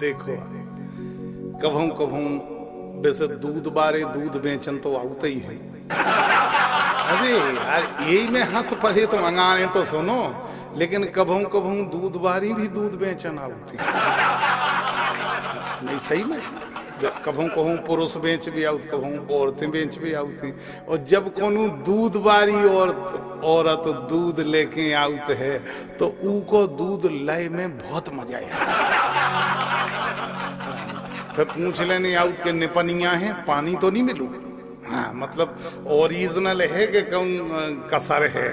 देखो कभू कभू वैसे दूध बारे दूध बेचन तो आउते ही है। अरे यार यही में हंस पड़े तो मंगाने तो सुनो, लेकिन कभू कभू दूध बारी भी दूध बेचन आउती नहीं सही में। कभू कभू पुरुष बेच भी आउत, कभू औरतें बेच भी आउती। और जब कोनो दूध बारी औरत दूध लेके आउत है तो उको दूध लय में बहुत मजा आया। फिर पूछ लेने आउत के निपनिया है, पानी तो नहीं मिलू। हाँ मतलब ओरिजिनल है कि कौन कसर है।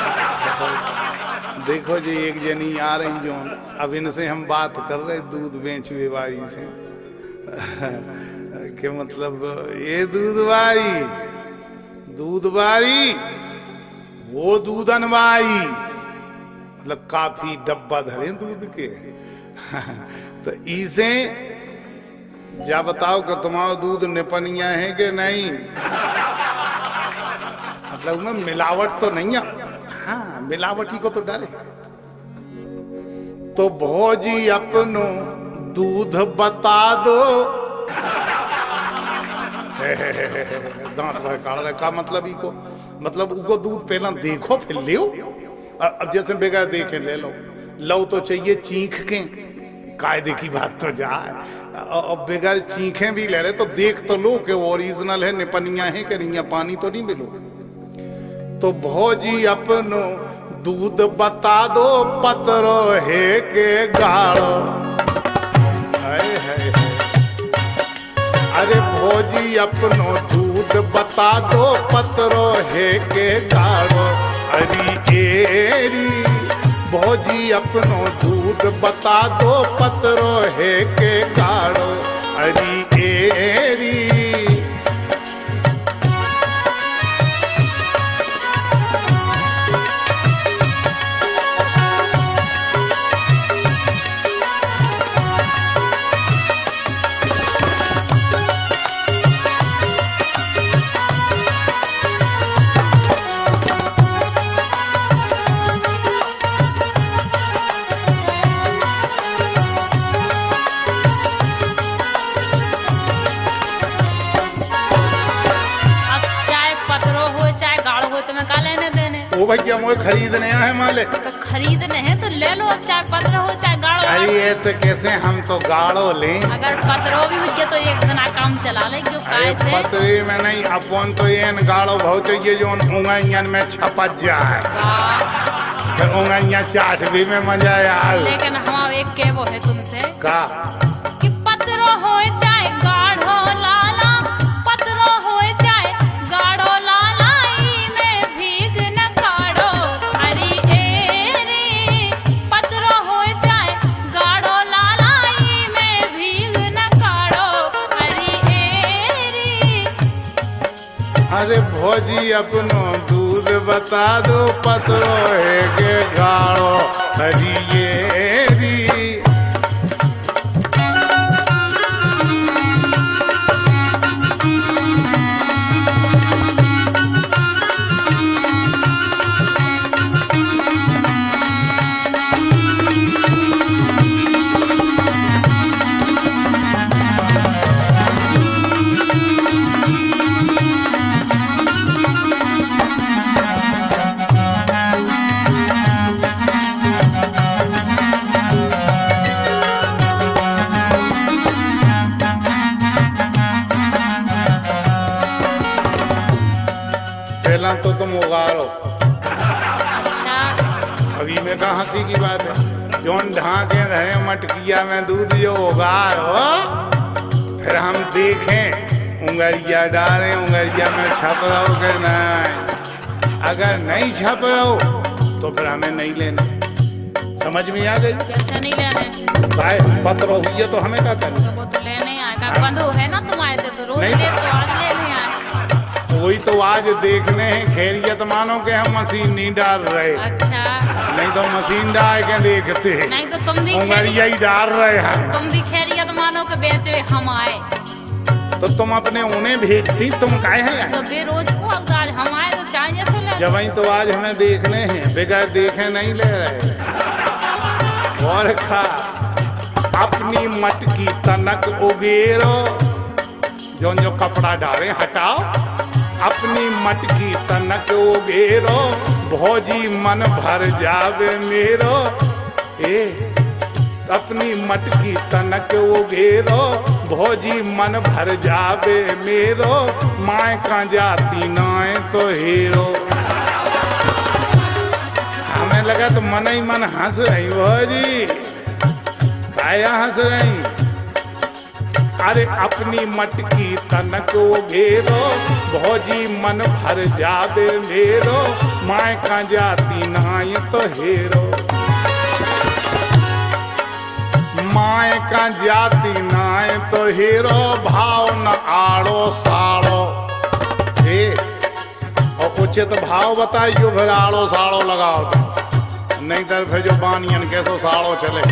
देखो जी एक जनी आ रही जो, अब इनसे हम बात कर रहे दूध बेचने वाली से कि मतलब ये दूध बारी वो दूधन बाई, मतलब काफी डब्बा धरे दूध के। तो इसे जा बताओ कि तुम्हारा दूध निपनिया है कि नहीं, मतलब में मिलावट तो नहीं है। हाँ मिलावटी को तो डरे। तो भौजी अपनो दूध बता दो। दांत भर काढ़ रहा का मतलब इको, मतलब उको दूध पहला देखो फिर ले। अब जैसे बेकार देखे ले लो तो चाहिए चीख के, कायदे की बात तो जाए। अब बेकार चीखें भी ले रहे तो देख तो लो कि ओरिजिनल है, निपनिया है कि नहीं, पानी तो नहीं मिलो। तो भौजी अपनो दूध बता दो, पतरो है के गाढ़ो। अरे भौजी अपनो दूध बता दो, पतरो है के गाढ़ो। अरे एरी भौजी अपनो दूध बता दो, पतरो है के गाढ़ो। अरे एरी भैया मोए खरीदने है माले। तो खरीदने हैं तो ले लो, अब चाहे पतलो हो चाहे गाढ़ो। अरे ऐसे कैसे हम तो गाढ़ो लें। अगर पतरो भी हो तो एक जना काम चला ले क्यों कैसे। पतरे में नहीं, अपन तो ये गाढ़ो भाव चाहिए जो उंगलियां में छपक जाए, तो उंगलियां चाट भी में मजा आए। लेकिन हम एक के वो है तुमसे का कि पतरो हो चाहे गाढ़ो लाला, पतरो हो चाहे गाढ़ो लाला, अरे भौजी अपनो दूध बता दो, पतरो है के गाढ़ो। हरियेरी तो तुम उगाड़ो। अच्छा अभी में कहा हंसी की बात है। जोन ढाके रहे मटकिया में दूध जो उगाड़ो, फिर हम देखें उंगलिया डालें, उंगलिया में छप रहो कि नहीं। अगर नहीं छप रहो तो फिर हमें नहीं लेना। समझ में आ गई? कैसे नहीं लेने? भाई पत्र हुई है तो हमें क्या करना? तो वो तो लेने आएगा, बंधु है ना तुम आए थे तो रोज ले, तो आज लेने आए। वही तो आज देखने हैं, खैरियत मानो के हम मशीन नहीं डाल रहे। अच्छा नहीं तो मशीन डाल के देखते। नहीं तो तुम भी उंगलिया ही डाल रहे हैं। तुम भी खैरियत मानो के बेचे हम आए तो तुम अपने उन्हें भेजती, तुम काहे हैं? तो बेरोज को आज हम आए तो चाहिए सो ले। जब तो आज हमें देखने हैं, बगैर देखे नहीं ले रहे। और खा अपनी मटकी तनक उगेरो, जो कपड़ा डाले हटाओ, अपनी मटकी तनक उगेरो, भौजी मन भर जावे मेरो। अपनी मटकी तनक उगेरो, भौजी मन भर जावे मेरो, माए का जाती नाए तो हेरो। हमें लगा तो मन ही मन हंस रही भौजी, आया हंस रही। अरे अपनी मटकी तनक उगेरो, भौजी मन भर जावे मेरो, माए का जाती नाए तो हेरो। माए का जाति नाए तो हीरो, भाव न आड़ो साड़ो। और उचित भाव बताइयो, फिर आड़ो साड़ो लगाओ तो, नहीं तो फिर जो बानियन कैसो साड़ो चले।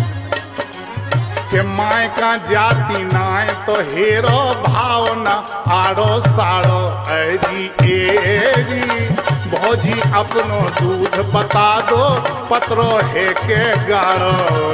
कि माए का जाति नाए तो हीरो, भाव न आड़ो साड़ो। एजी एजी भौजी अपनो दूध बता दो, पत्रो है के गाड़ो।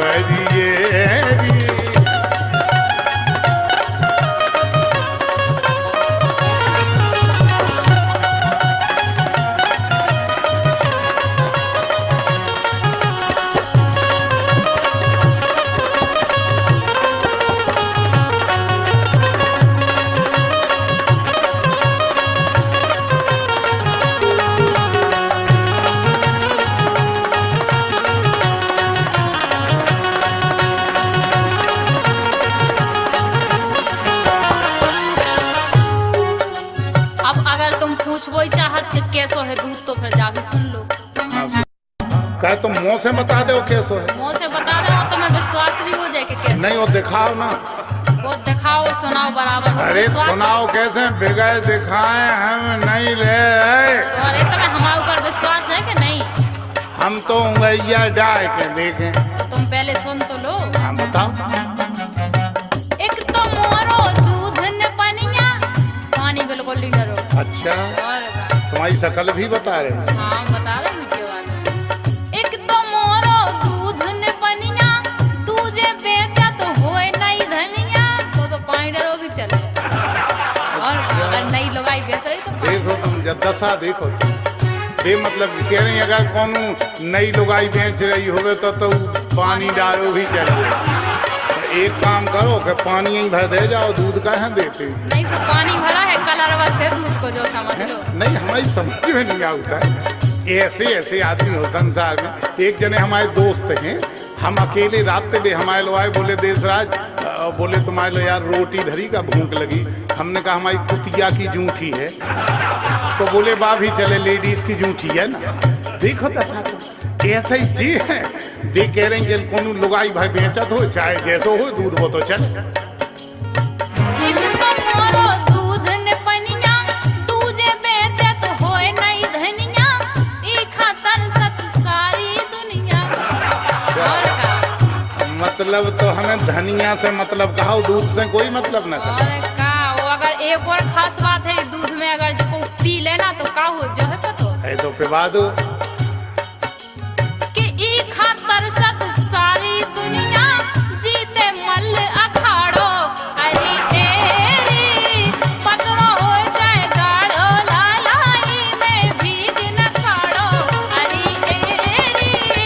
पूछबो चाहत कि कैसो है दूध, तो फिर जा भी सुन लो। कहे तो मुँह से बता दो कैसो है। मुँह से बता दो तो मैं विश्वास भी हो जाए कि कैसे। नहीं वो दिखाओ ना, वो दिखाओ सुनाओ बराबर। अरे सुनाओ कैसे, बिगड़ दिखाए हम नहीं ले। तो अरे तो हमारे ऊपर विश्वास है कि नहीं? हम तो उंगलिया डाल के देखें। तुम पहले सुन तो लो। हाँ बताओ। एक तो मोरो दूध न पनिया, पानी बिल्कुल नहीं करो। अच्छा, तुम्हारी शकल भी बता रहे। हाँ बता रहे हैं क्यों बात। एक तो मोरो दूध न पनिया, तुझे बेचा तो होए नहीं धनिया, तो पानी डरो भी चले। और अगर नहीं लगाई बेच रही तो देखो तुम दशा देखो, बेमतलब कह रही अगर कौन नई लुगाई बेच रही होवे तो पानी डालो भी चलिए। एक काम करो कि पानी ही भर दे जाओ, दूध कहाँ देते। नहीं सो पानी भरा है कलर से दूध को, जो समझ लो। नहीं हमारी समझ में नहीं आता है। ऐसे ऐसे आदमी हो संसार में। एक जने हमारे दोस्त हैं, हम अकेले रात में हमारे लो आए, बोले देशराज, बोले तुम्हारे लो यार रोटी धरी का भूख लगी। हमने कहा हमारी कुतिया की जूठी है, तो बोले बा भी चले, लेडीज की जूठी है ना। देखो दशा तो ऐसा ही जी है। वे कह रहे हैं कि कौन लुगाई भाई बेचत हो, चाहे जैसो हो दूध वो तो चले। दूध ने पनिया, तुझे बेचे तो होए नहीं धनिया, ई खातर सत सारी दुनिया। और का मतलब तो हमें धनिया से मतलब कहा, दूध से कोई मतलब न कहा। और का वो अगर एक और खास बात है दूध में, अगर जो पी लेना तो का हो जो है पतो है तो पिवा दो कि ई खातर सत सारी दुनिया, जीते मल अखाड़ो। अरे एरी पतरो हो जाए गाढ़ो, लालाई में भीग न खाड़ो। अरे एरी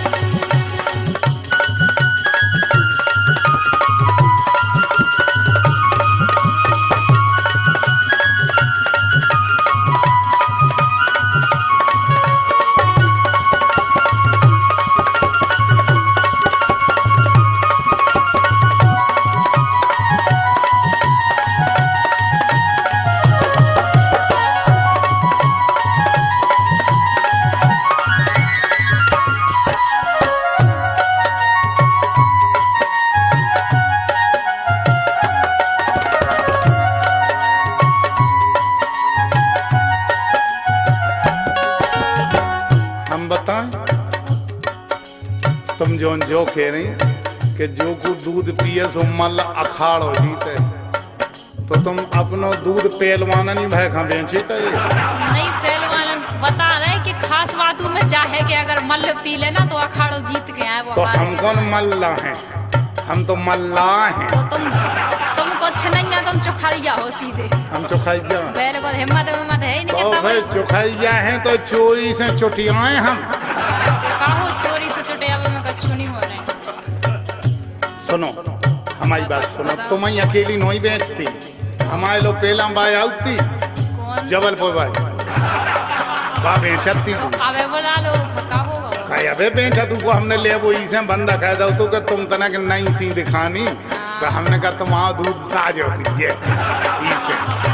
तुम जो कह रही कि जो को दूध पिए सो मल अखाड़ो जीते, तो तुम अपनो दूध पहलवाना नहीं भाई खा बेची तो नहीं। पहलवान बता रहे कि खास बातों में चाहे कि अगर मल्ल पी लेना तो अखाड़ो जीत के आए वो। तो हम कौन मल्ला हैं? हम तो मल्लाह हैं। तो तुमको छनैया, तुम चुखरिया हो सीधे। हम चुखैया बैल को हिम्मत है ही नहीं। तो भाई चुखैया हैं तो चोरी से चुटियाएं हम। कहो चोरी से चुटिया में कछु नहीं हो रहे। सुनो हमारी बात सुनो, तुम ही अकेली नहीं बेचती, हमारे लोग पहला बाय आउती जबलपुर भाई बा बेचती तू। अबे बुला लो का होगा काय अबे बेचा तू को हमने ले वो इसे बंदा कह दो तो कि तुम तना के नई सी दिखानी, तो हमने कहा तुम आओ दूध साजो कीजिए इसे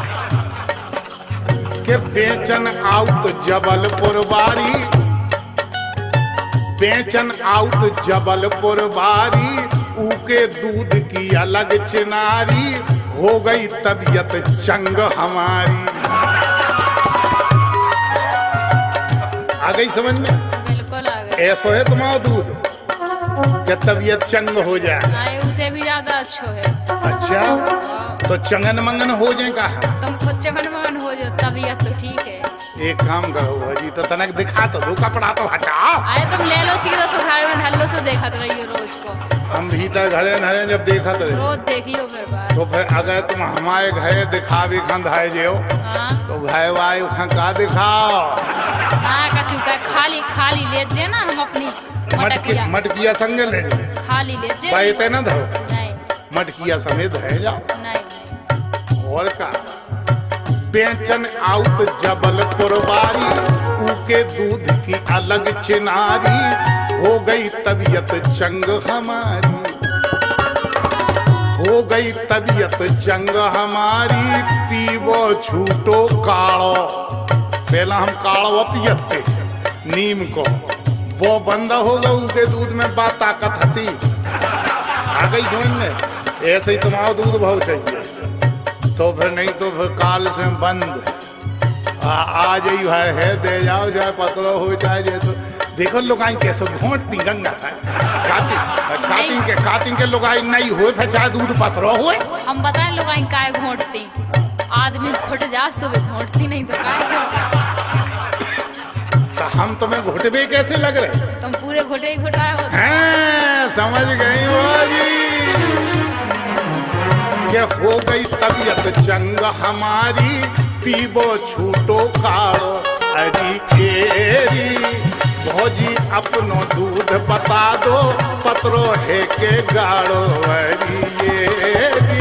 के बेचन आउट जबलपुर बारी, बेचन आउट जबलपुर बारी, ऊके दूध की अलग चिनारी, हो गई तबीयत चंग हमारी। आ गई समझ में? बिल्कुल आ गई। ऐसा है तुम्हारा दूध क्या तबीयत चंग हो जाए? नहीं, उसे भी ज्यादा अच्छा है। अच्छा तो चंगन मंगन हो जाए का? तुम खुद चंगन मंगन हो जाओ, तबीयत तो ठीक है। एक काम करो भाजी, तो तनक दिखा तो दो, कपड़ा तो हटा। आए तुम ले लो सीधा सुखार में ढल्लो से देखा तो रहियो रोज को। हम भीतर घरे नरे जब देखा तो रोज देखियो फिर बात। तो फिर अगर तुम हमारे घरे दिखावे खंधाए जो तो घरे वाए उखा का दिखाओ। हाँ कछु का खाली खाली ले जे ना, हम अपनी मटकिया संग ले जाओ, खाली ले जे बैठे ना धो, नहीं मटकिया समेत है जाओ। नहीं और का बेचन आउट जबलपुर बारी, ऊके दूध की अलग चिनारी, हो गई तबीयत चंग हमारी, हो गई तबीयत चंग हमारी, पीवो छूटो काढ़ो। पहला हम काढ़ो पियते नीम को, वो बंदा होगा उसके दूध में बात ताकत हती। आ गई समझ में? ऐसे ही तुम्हारा दूध बहुत चाहिए तो फिर नहीं तो फिर काल से बंद। आ जाइए है दे जाओ, चाहे पतलो हो चाहे जैसे। देखो लुगाई कैसे घोंटती गंगा सा कातिंग के लुगाई नहीं हो फिर चाहे दूध पतलो हो। हम बताएं लुगाई काय घोंटती, आदमी घुट जा सुबह घोंटती नहीं तो काय। तो हम तुम्हें घुटबे कैसे लग रहे? तुम पूरे घुटे ही घुटाए हो। हैं समझ गई वो जी, ये हो गई तबीयत चंग हमारी, पीबो छूटो काढ़ो। अरी एरी भौजी अपनो दूध बता दो, पतरो है के गाढ़ो। अरी एरी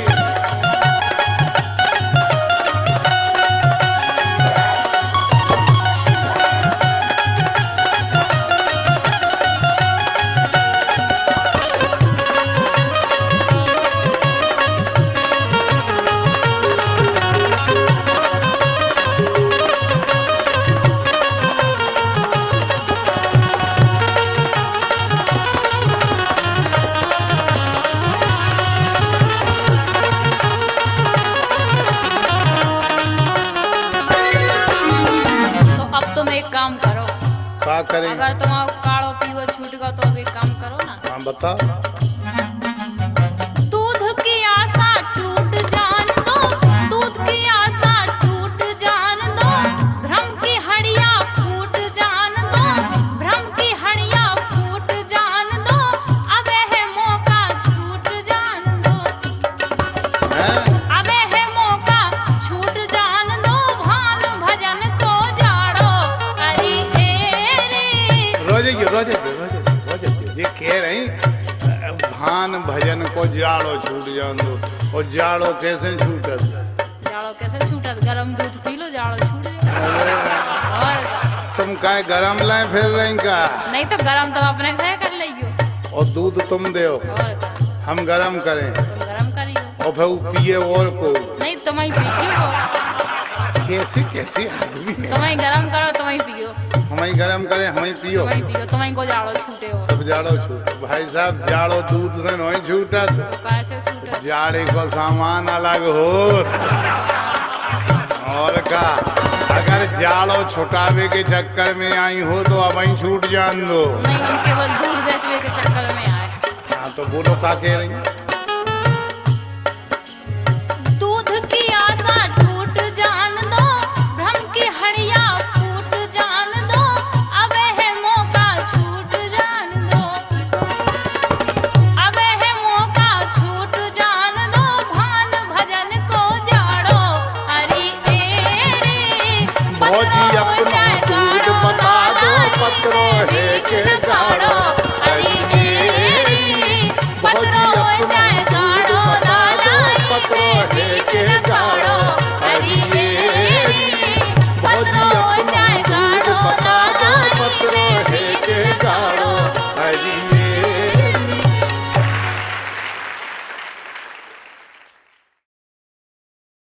क्या करें? अगर तुम काढ़ो पीवो छूट गो तो अब एक काम करो ना। हाँ बताओ। दूध की आशा टूट जान दो, दूध की आशा टूट जान दो, भ्रम की हड़िया फूट जान दो, भ्रम की हड़िया फूट जान दो, अब है मौका छूट जान दो, अब है मौका छूट जान दो, भान भजन को जाड़ो। अरे रोजे ये कह रही भान भजन को जाड़ो छूट जान दो। और जाड़ो कैसे छूटत? जाड़ो कैसे छूटत? गरम दूध पी लो जाड़ो छूट जाए। और तुम काय गरम लाए फिर रही का? नहीं तो गरम तुम अपने घर कर लियो। और दूध तुम दो हम गरम करें? तुम गरम करियो और फिर पिए और को नहीं, तुम ही पियो। कैसे कैसे आदमी है? तुम ही गरम करो, तुम ही पियो। हमें गरम करें हमें पियो, तुम ही पियो, तुम ही को जाड़ो छूटे हो। तब जाड़ो छूट भाई साहब, जाड़ो दूध से नहीं छूटत, तो कैसे छूटे? जाड़े को सामान अलग हो। और का अगर जाड़ो छुटावे के चक्कर में आई हो तो अब ही छूट जान दो। नहीं, हम केवल दूध बेचने के चक्कर में आए। हाँ तो बोलो क्या कह रही?